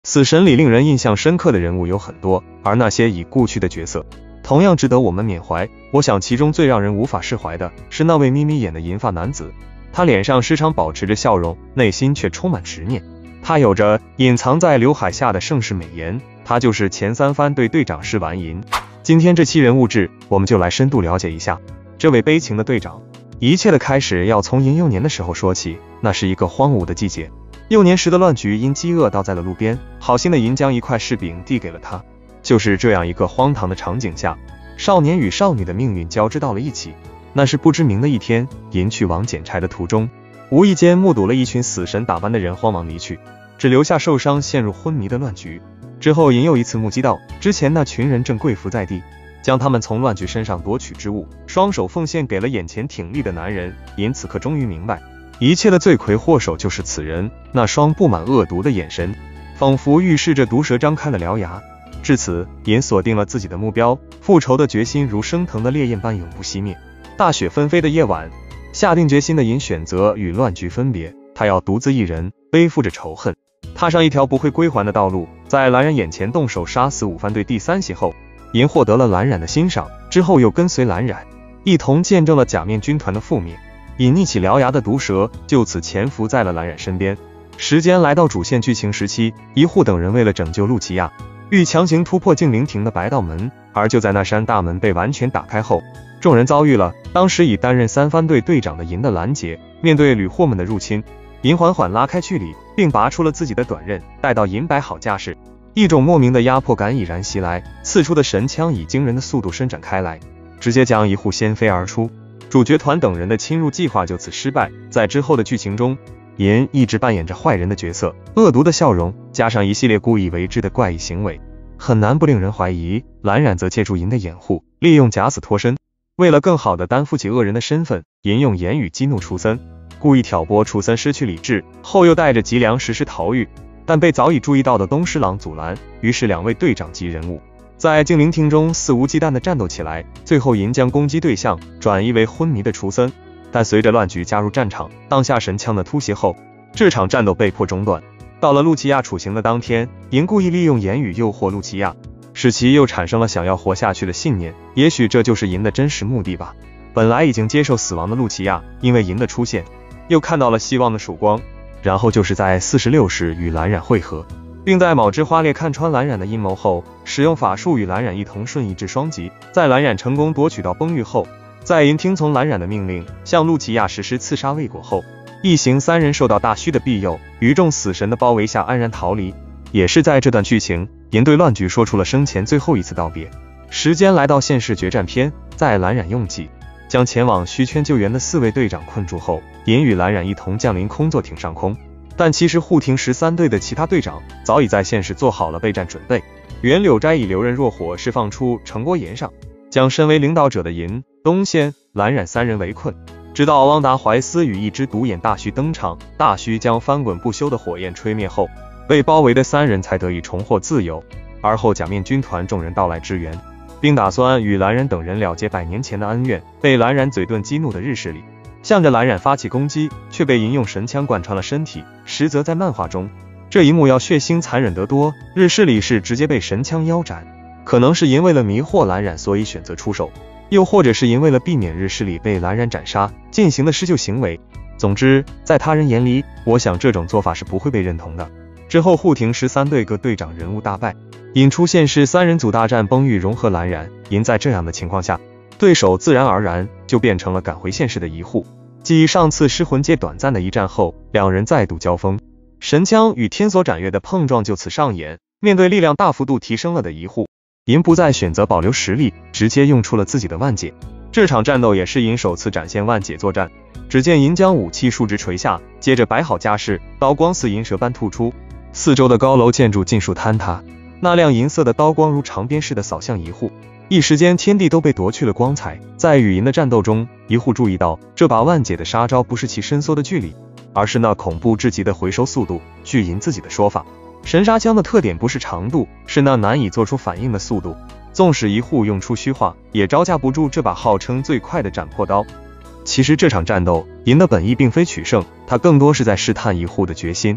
死神里令人印象深刻的人物有很多，而那些已故去的角色同样值得我们缅怀。我想其中最让人无法释怀的是那位咪咪演的银发男子，他脸上时常保持着笑容，内心却充满执念。他有着隐藏在刘海下的盛世美颜，他就是前三番队队长施完银。今天这期人物志，我们就来深度了解一下这位悲情的队长。一切的开始要从银幼年的时候说起，那是一个荒芜的季节。幼年时的乱菊因饥饿倒在了路边，好心的银将一块柿饼递给了他。就是这样一个荒唐的场景下，少年与少女的命运交织到了一起。那是不知名的一天，银去往捡柴的途中，无意间目睹了一群死神打扮的人慌忙离去，只留下受伤陷入昏迷的乱菊。之后银又一次目击到之前那群人正跪伏在地，将他们从乱菊身上夺取之物双手奉献给了眼前挺立的男人。银此刻终于明白，一切的罪魁祸首就是此人，那双布满恶毒的眼神仿佛预示着毒蛇张开了獠牙。至此，银锁定了自己的目标，复仇的决心如升腾的烈焰般永不熄灭。大雪纷飞的夜晚，下定决心的银选择与乱菊分别，他要独自一人背负着仇恨，踏上一条不会归还的道路。在蓝染眼前动手杀死5番队第3席后，银获得了蓝染的欣赏，之后又跟随蓝染一同见证了假面军团的覆灭。隐匿起獠牙的毒蛇就此潜伏在了蓝染身边。时间来到主线剧情时期，一护等人为了拯救露琪亚，欲强行突破静灵亭的白道门，而就在那扇大门被完全打开后，众人遭遇了当时已担任3番队队长的银的拦截。面对吕霍们的入侵，银缓缓拉开距离，并拔出了自己的短刃。待到银摆好架势，一种莫名的压迫感已然袭来，刺出的神枪以惊人的速度伸展开来，直接将一护掀飞而出。主角团等人的侵入计划就此失败。在之后的剧情中，银一直扮演着坏人的角色，恶毒的笑容加上一系列故意为之的怪异行为，很难不令人怀疑。蓝染则借助银的掩护，利用假死脱身。为了更好地担负起恶人的身份，银用言语激怒楚森，故意挑拨楚森失去理智，后又带着吉良实施逃狱，但被早已注意到的东狮郎阻拦。于是2位队长级人物在静灵厅中肆无忌惮地战斗起来。最后银将攻击对象转移为昏迷的楚森，但随着乱菊加入战场，当下神枪的突袭后，这场战斗被迫中断。到了露琪亚处刑的当天，银故意利用言语诱惑露琪亚，使其又产生了想要活下去的信念。也许这就是银的真实目的吧。本来已经接受死亡的露琪亚，因为银的出现，又看到了希望的曙光。然后就是在46时与蓝染会合，并在卯之花烈看穿蓝染的阴谋后，使用法术与蓝染一同瞬移至双极。在蓝染成功夺取到崩玉后，在银听从蓝染的命令，向露琪亚实施刺杀未果后，一行3人受到大虚的庇佑，于众死神的包围下安然逃离。也是在这段剧情，银对乱菊说出了生前最后一次道别。时间来到现世决战篇，在蓝染用计将前往虚圈救援的4位队长困住后，银与蓝染一同降临空座艇上空。但其实护庭13队的其他队长早已在现世做好了备战准备。袁柳斋以流刃若火释放出城郭岩上，将身为领导者的银、东仙、蓝染3人围困，直到汪达怀斯与一只独眼大须登场。大须将翻滚不休的火焰吹灭后，被包围的3人才得以重获自由。而后假面军团众人到来支援，并打算与蓝染等人了结100年前的恩怨。被蓝染嘴遁激怒的日式里向着蓝染发起攻击，却被银用神枪贯穿了身体。实则在漫画中，这一幕要血腥残忍得多，日式里是直接被神枪腰斩。可能是银为了迷惑蓝染所以选择出手，又或者是银为了避免日式里被蓝染斩杀进行的施救行为。总之，在他人眼里，我想这种做法是不会被认同的。之后护庭13队各队长人物大败，引出现世3人组大战崩玉融合蓝染。银在这样的情况下，对手自然而然就变成了赶回现世的一护。继上次尸魂界短暂的一战后，2人再度交锋，神枪与天所斩月的碰撞就此上演。面对力量大幅度提升了的一护，银不再选择保留实力，直接用出了自己的万解。这场战斗也是银首次展现万解作战。只见银将武器竖直垂下，接着摆好架势，刀光似银蛇般吐出，四周的高楼建筑尽数坍塌，那亮银色的刀光如长鞭似的扫向一护。一时间天地都被夺去了光彩。在与银的战斗中，一护注意到这把万解的杀招不是其伸缩的距离，而是那恐怖至极的回收速度。据银自己的说法，神杀枪的特点不是长度，是那难以做出反应的速度。纵使一护用出虚化，也招架不住这把号称最快的斩破刀。其实这场战斗，银的本意并非取胜，他更多是在试探一护的决心。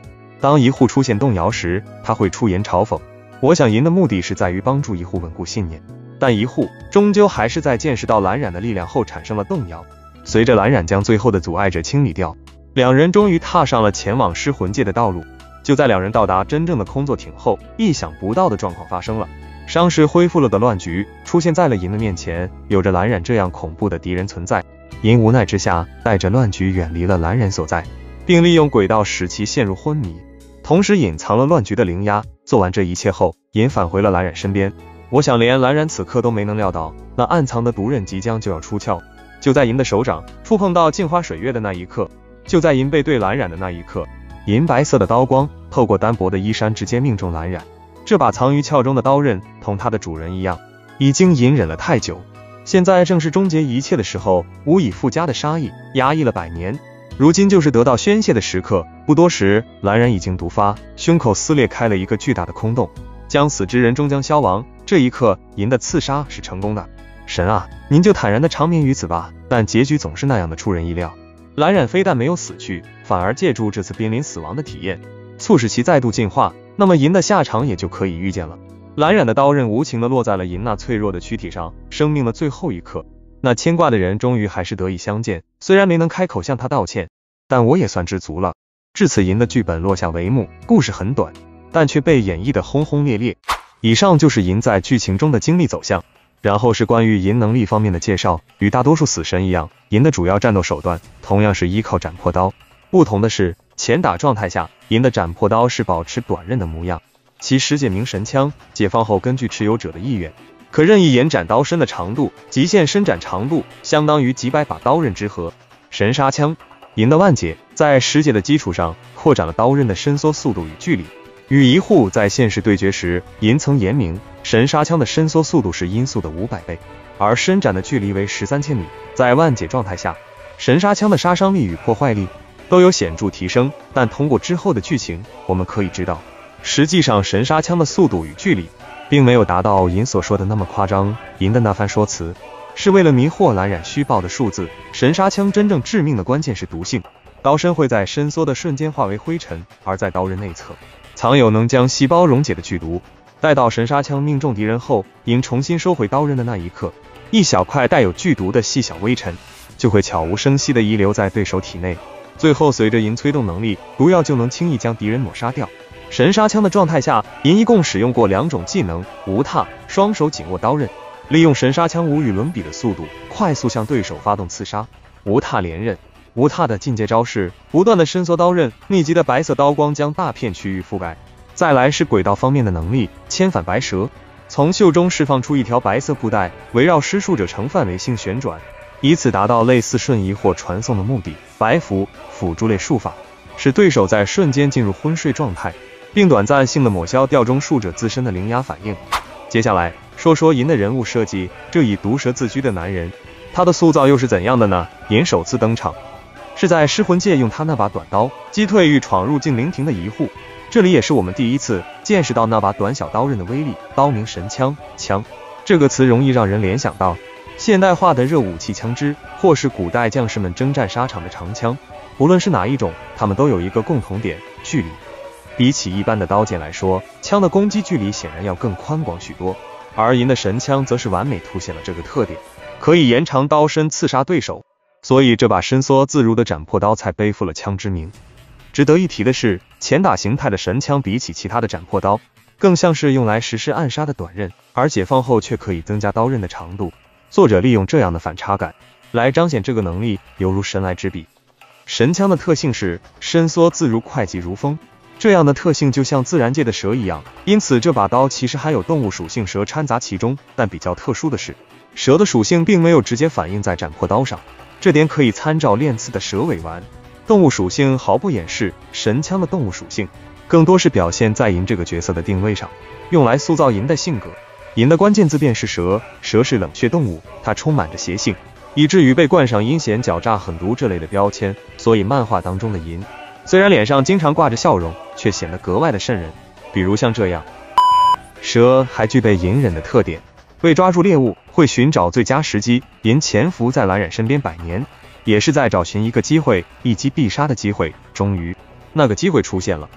当一户出现动摇时，他会出言嘲讽。我想银的目的是在于帮助一户稳固信念，但一户终究还是在见识到蓝染的力量后产生了动摇。随着蓝染将最后的阻碍者清理掉，两人终于踏上了前往尸魂界的道路。就在两人到达真正的空座艇后，意想不到的状况发生了。伤势恢复了的乱局出现在了银的面前，有着蓝染这样恐怖的敌人存在。银无奈之下，带着乱局远离了蓝染所在，并利用轨道使其陷入昏迷，同时隐藏了乱局的灵压。做完这一切后，银返回了蓝染身边。我想连蓝染此刻都没能料到，那暗藏的毒刃即将就要出鞘。就在银的手掌触碰到镜花水月的那一刻，就在银背对蓝染的那一刻，银白色的刀光透过单薄的衣衫直接命中蓝染。这把藏于鞘中的刀刃同它的主人一样，已经隐忍了太久，现在正是终结一切的时候。无以复加的杀意压抑了100年，如今就是得到宣泄的时刻。不多时，蓝染已经毒发，胸口撕裂开了一个巨大的空洞，将死之人终将消亡。这一刻，银的刺杀是成功的。神啊，您就坦然的长眠于此吧。但结局总是那样的出人意料，蓝染非但没有死去，反而借助这次濒临死亡的体验，促使其再度进化。那么银的下场也就可以预见了。蓝染的刀刃无情地落在了银那脆弱的躯体上，生命的最后一刻，那牵挂的人终于还是得以相见。虽然没能开口向他道歉，但我也算知足了。至此，银的剧本落下帷幕。故事很短，但却被演绎得轰轰烈烈。以上就是银在剧情中的经历走向，然后是关于银能力方面的介绍。与大多数死神一样，银的主要战斗手段同样是依靠斩破刀，不同的是，前打状态下，银的斩破刀是保持短刃的模样。其十解明神枪解放后，根据持有者的意愿，可任意延展刀身的长度，极限伸展长度相当于几百把刀刃之和。神杀枪，银的万解在十解的基础上扩展了刀刃的伸缩速度与距离。与一户在现实对决时，银曾言明神杀枪的伸缩速度是音速的500倍，而伸展的距离为13千米。在万解状态下，神杀枪的杀伤力与破坏力都有显著提升，但通过之后的剧情，我们可以知道，实际上神杀枪的速度与距离并没有达到银所说的那么夸张。银的那番说辞是为了迷惑蓝染虚报的数字。神杀枪真正致命的关键是毒性，刀身会在伸缩的瞬间化为灰尘，而在刀刃内侧藏有能将细胞溶解的剧毒。待到神杀枪命中敌人后，银重新收回刀刃的那一刻，一小块带有剧毒的细小微尘就会悄无声息地遗留在对手体内。最后随着银催动能力，毒药就能轻易将敌人抹杀掉。神杀枪的状态下，银一共使用过2种技能：无踏，双手紧握刀刃，利用神杀枪无与伦比的速度，快速向对手发动刺杀；无踏连刃。无踏的进阶招式，不断的伸缩刀刃，密集的白色刀光将大片区域覆盖。再来是轨道方面的能力，千反白蛇，从袖中释放出一条白色布带，围绕施术者成范围性旋转，以此达到类似瞬移或传送的目的。白符，辅助类术法，使对手在瞬间进入昏睡状态，并短暂性的抹消掉中术者自身的灵压反应。接下来说说银的人物设计，这以毒蛇自居的男人，他的塑造又是怎样的呢？银首次登场是在尸魂界，用他那把短刀击退欲闯入禁灵亭的一户，这里也是我们第一次见识到那把短小刀刃的威力。刀名神枪，枪这个词容易让人联想到现代化的热武器枪支，或是古代将士们征战沙场的长枪。无论是哪一种，它们都有一个共同点，距离。比起一般的刀剑来说，枪的攻击距离显然要更宽广许多，而银的神枪则是完美凸显了这个特点，可以延长刀身刺杀对手，所以这把伸缩自如的斩破刀才背负了枪之名。值得一提的是，前打形态的神枪比起其他的斩破刀，更像是用来实施暗杀的短刃，而解放后却可以增加刀刃的长度。作者利用这样的反差感来彰显这个能力犹如神来之笔。神枪的特性是伸缩自如，快疾如风，这样的特性就像自然界的蛇一样，因此这把刀其实还有动物属性蛇掺杂其中。但比较特殊的是，蛇的属性并没有直接反映在斩破刀上，这点可以参照炼刺的蛇尾丸。动物属性毫不掩饰神枪的动物属性，更多是表现在银这个角色的定位上，用来塑造银的性格。银的关键字便是蛇，蛇是冷血动物，它充满着邪性，以至于被冠上阴险、狡诈、狠毒这类的标签。所以漫画当中的银虽然脸上经常挂着笑容，却显得格外的瘆人。比如像这样，蛇还具备隐忍的特点，为抓住猎物会寻找最佳时机。银潜伏在蓝染身边100年，也是在找寻一个机会，一击必杀的机会。终于那个机会出现了，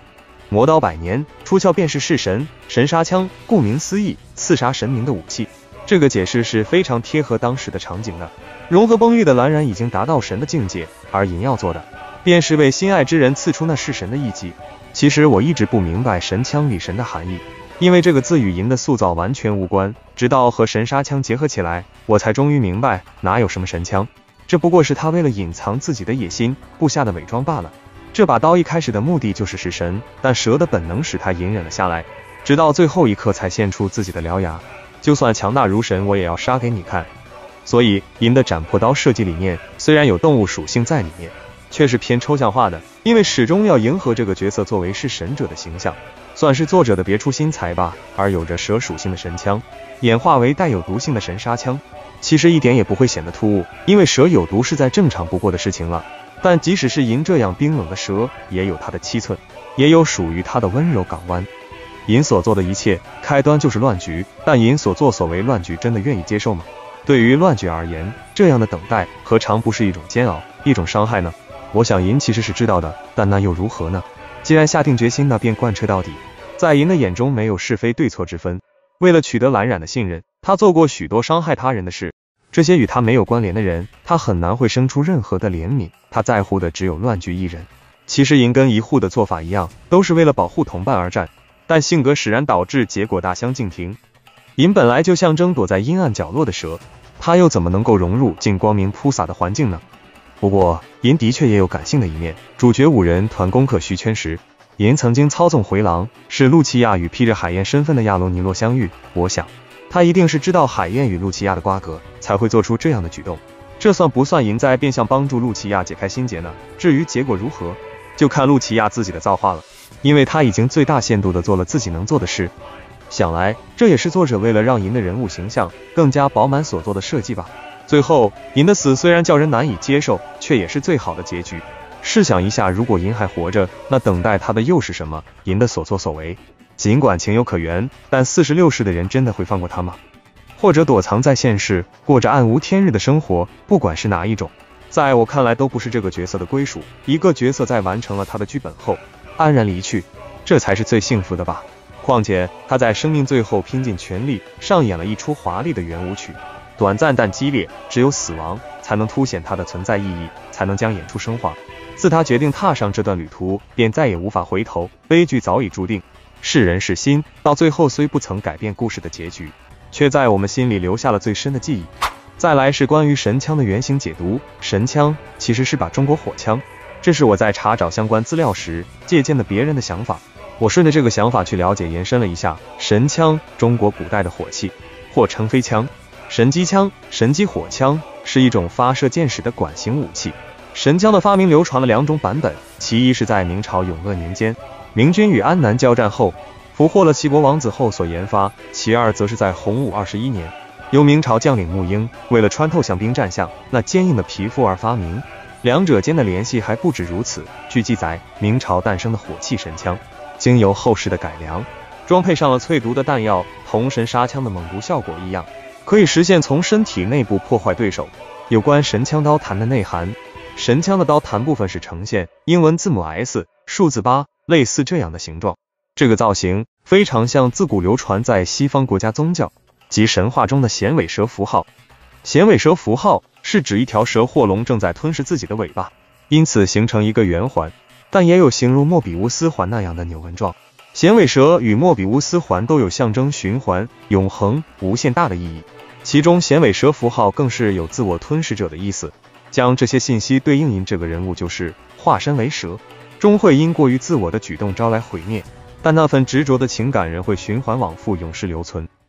磨刀100年，出鞘便是弑神。神杀枪，顾名思义，刺杀神明的武器。这个解释是非常贴合当时的场景的。融合崩玉的蓝染已经达到神的境界，而尹耀做的便是为心爱之人刺出那弑神的一击。其实我一直不明白神枪里神的含义，因为这个字与银的塑造完全无关，直到和神杀枪结合起来，我才终于明白哪有什么神枪，这不过是他为了隐藏自己的野心布下的伪装罢了。这把刀一开始的目的就是弑神，但蛇的本能使他隐忍了下来，直到最后一刻才现出自己的獠牙。就算强大如神，我也要杀给你看。所以银的斩破刀设计理念虽然有动物属性在里面，却是偏抽象化的，因为始终要迎合这个角色作为是神者的形象，算是作者的别出心裁吧。而有着蛇属性的神枪演化为带有毒性的神杀枪，其实一点也不会显得突兀，因为蛇有毒是再正常不过的事情了。但即使是银这样冰冷的蛇，也有它的七寸，也有属于它的温柔港湾。银所做的一切开端就是乱局，但银所作所为乱局真的愿意接受吗？对于乱局而言，这样的等待何尝不是一种煎熬，一种伤害呢？我想银其实是知道的，但那又如何呢？既然下定决心，那便贯彻到底。在银的眼中没有是非对错之分，为了取得蓝染的信任，他做过许多伤害他人的事，这些与他没有关联的人，他很难会生出任何的怜悯，他在乎的只有乱局一人。其实银跟一护的做法一样，都是为了保护同伴而战，但性格使然导致结果大相径庭。银本来就象征躲在阴暗角落的蛇，他又怎么能够融入进光明铺洒的环境呢？不过银的确也有感性的一面。主角5人团攻克虚圈时，银曾经操纵回廊，使露琪亚与披着海燕身份的亚罗尼洛相遇。我想他一定是知道海燕与露琪亚的瓜葛，才会做出这样的举动。这算不算银在变相帮助露琪亚解开心结呢？至于结果如何，就看露琪亚自己的造化了，因为他已经最大限度地做了自己能做的事。想来这也是作者为了让银的人物形象更加饱满所做的设计吧。最后银的死虽然叫人难以接受，却也是最好的结局。试想一下，如果银还活着，那等待他的又是什么？银的所作所为尽管情有可原，但46世的人真的会放过他吗？或者躲藏在现世，过着暗无天日的生活？不管是哪一种，在我看来都不是这个角色的归属。一个角色在完成了他的剧本后安然离去，这才是最幸福的吧。况且他在生命最后拼尽全力上演了一出华丽的圆舞曲，短暂但激烈，只有死亡才能凸显他的存在意义，才能将演出升华。自他决定踏上这段旅途，便再也无法回头，悲剧早已注定。是人是心，到最后虽不曾改变故事的结局，却在我们心里留下了最深的记忆。再来是关于神枪的原型解读，神枪其实是把中国火枪，这是我在查找相关资料时借鉴的别人的想法。我顺着这个想法去了解延伸了一下，神枪，中国古代的火器，或称飞枪。神机枪、神机火枪是一种发射箭矢的管型武器。神枪的发明流传了2种版本，其一是在明朝永乐年间，明军与安南交战后俘获了齐国王子后所研发，其二则是在洪武21年，由明朝将领穆英为了穿透象兵战象那坚硬的皮肤而发明。两者间的联系还不止如此，据记载，明朝诞生的火器神枪经由后世的改良，装配上了淬毒的弹药，同神杀枪的猛毒效果一样，可以实现从身体内部破坏对手。有关神枪刀弹的内涵，神枪的刀弹部分是呈现英文字母 S、数字8，类似这样的形状。这个造型非常像自古流传在西方国家宗教及神话中的衔尾蛇符号。衔尾蛇符号是指一条蛇或龙正在吞噬自己的尾巴，因此形成一个圆环，但也有形如莫比乌斯环那样的扭纹状。衔尾蛇与莫比乌斯环都有象征循环、永恒、无限大的意义，其中衔尾蛇符号更是有自我吞噬者的意思。将这些信息对应这个人物，就是化身为蛇，终会因过于自我的举动招来毁灭，但那份执着的情感仍会循环往复，永世留存。